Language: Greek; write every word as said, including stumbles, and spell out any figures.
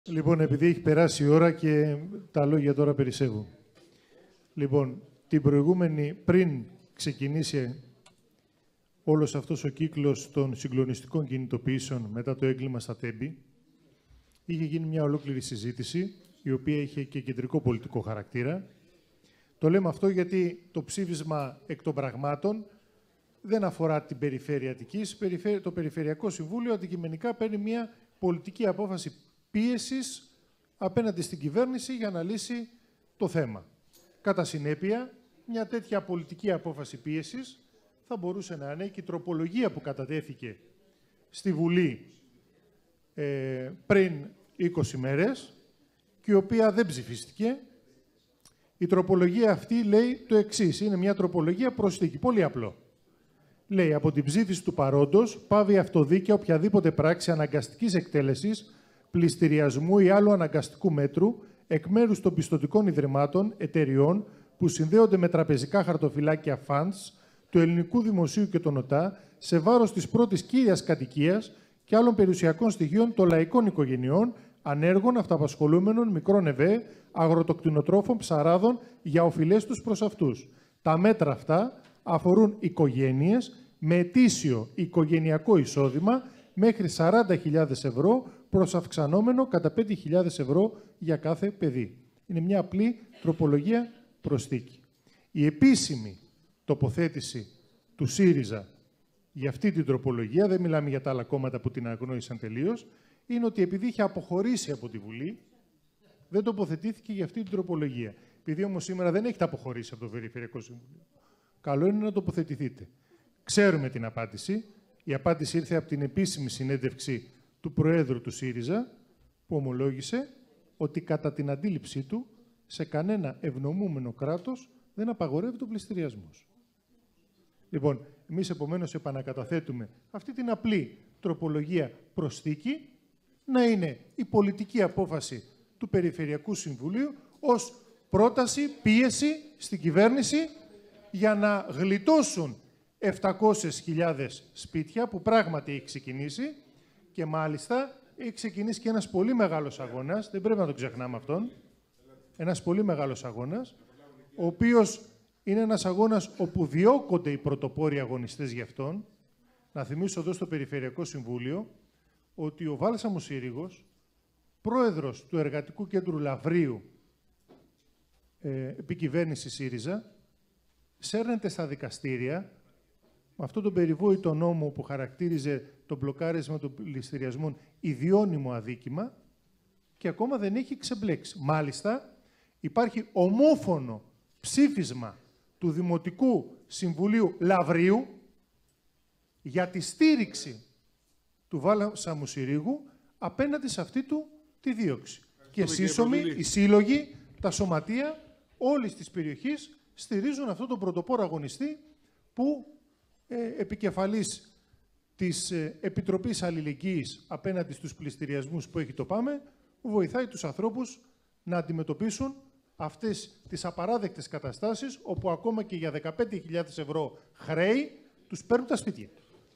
Λοιπόν, επειδή έχει περάσει η ώρα και τα λόγια τώρα περισσεύουν. Λοιπόν, την προηγούμενη, πριν ξεκινήσει όλος αυτός ο κύκλος των συγκλονιστικών κινητοποιήσεων μετά το έγκλημα στα Τέμπη, είχε γίνει μια ολόκληρη συζήτηση, η οποία είχε και κεντρικό πολιτικό χαρακτήρα. Το λέμε αυτό γιατί το ψήφισμα εκ των πραγμάτων δεν αφορά την περιφέρεια Αττικής. Το Περιφερειακό Συμβούλιο αντικειμενικά παίρνει μια πολιτική απόφαση πίεσης απέναντι στην κυβέρνηση για να λύσει το θέμα. Κατά συνέπεια, μια τέτοια πολιτική απόφαση πίεσης θα μπορούσε να είναι και η τροπολογία που κατατέθηκε στη Βουλή ε, πριν είκοσι μέρες και η οποία δεν ψηφίστηκε. Η τροπολογία αυτή λέει το εξής. Είναι μια τροπολογία προσθήκη. Πολύ απλό. Λέει, από την ψήφιση του παρόντος πάβει αυτοδίκαια οποιαδήποτε πράξη αναγκαστικής εκτέλεσης, πληστηριασμού ή άλλου αναγκαστικού μέτρου εκ μέρους των πιστωτικών ιδρυμάτων, εταιριών που συνδέονται με τραπεζικά χαρτοφυλάκια funds του ελληνικού δημοσίου και των ΟΤΑ σε βάρος της πρώτης κύριας κατοικίας και άλλων περιουσιακών στοιχείων των λαϊκών οικογενειών, ανέργων, αυταπασχολούμενων, μικρών ΕΒΕ, αγροτοκτηνοτρόφων, ψαράδων για οφειλές τους προς αυτούς. Τα μέτρα αυτά αφορούν οικογένειες με ετήσιο οικογενειακό εισόδημα μέχρι σαράντα χιλιάδες ευρώ προς αυξανόμενο κατά πέντε χιλιάδες ευρώ για κάθε παιδί. Είναι μια απλή τροπολογία προσθήκη. Η επίσημη τοποθέτηση του ΣΥΡΙΖΑ για αυτή την τροπολογία, δεν μιλάμε για τα άλλα κόμματα που την αγνόησαν τελείως, είναι ότι επειδή είχε αποχωρήσει από τη Βουλή, δεν τοποθετήθηκε για αυτή την τροπολογία. Επειδή όμως σήμερα δεν έχετε αποχωρήσει από το Περιφερειακό Συμβούλιο, καλό είναι να τοποθετηθείτε. Ξέρουμε την απάντηση. Η απάντηση ήρθε από την επίσημη συνέντευξη του Προέδρου του ΣΥΡΙΖΑ, που ομολόγησε ότι κατά την αντίληψή του σε κανένα ευνομούμενο κράτος δεν απαγορεύεται ο πληστηριασμός. Λοιπόν, εμείς επομένως επανακαταθέτουμε αυτή την απλή τροπολογία προσθήκη να είναι η πολιτική απόφαση του Περιφερειακού Συμβουλίου ως πρόταση, πίεση στην κυβέρνηση για να γλιτώσουν επτακόσιες χιλιάδες σπίτια που πράγματι έχει ξεκινήσει και μάλιστα έχει ξεκινήσει και ένας πολύ μεγάλος αγώνας, δεν πρέπει να το ξεχνάμε αυτόν, ένας πολύ μεγάλος αγώνας, ο οποίος είναι ένας αγώνας όπου διώκονται οι πρωτοπόροι αγωνιστές γι' αυτόν. Να θυμίσω εδώ στο Περιφερειακό Συμβούλιο ότι ο Βάλσαμος Σύριγος, πρόεδρος του Εργατικού Κέντρου Λαβρίου, ε, επικυβέρνηση ΣΥΡΙΖΑ, σέρνεται στα δικαστήρια με αυτόν τον περιβόητο νόμο που χαρακτήριζε το μπλοκάρισμα των πληστηριασμών ιδιώνυμο αδίκημα και ακόμα δεν έχει ξεμπλέξει. Μάλιστα, υπάρχει ομόφωνο ψήφισμα του Δημοτικού Συμβουλίου Λαβρίου για τη στήριξη του Βάλσαμου Συρίγου απέναντι σε αυτή του τη δίωξη. Και σύσσωμοι, οι σύλλογοι, τα σωματεία όλης της περιοχής στηρίζουν αυτόν τον πρωτοπόρο αγωνιστή που ε, επικεφαλής της ε, Επιτροπής Αλληλεγγύης απέναντι στους πληστηριασμούς που έχει το ΠΑΜΕ, που βοηθάει τους ανθρώπους να αντιμετωπίσουν αυτές τις απαράδεκτες καταστάσεις όπου ακόμα και για δεκαπέντε χιλιάδες ευρώ χρέη τους παίρνουν τα σπίτια.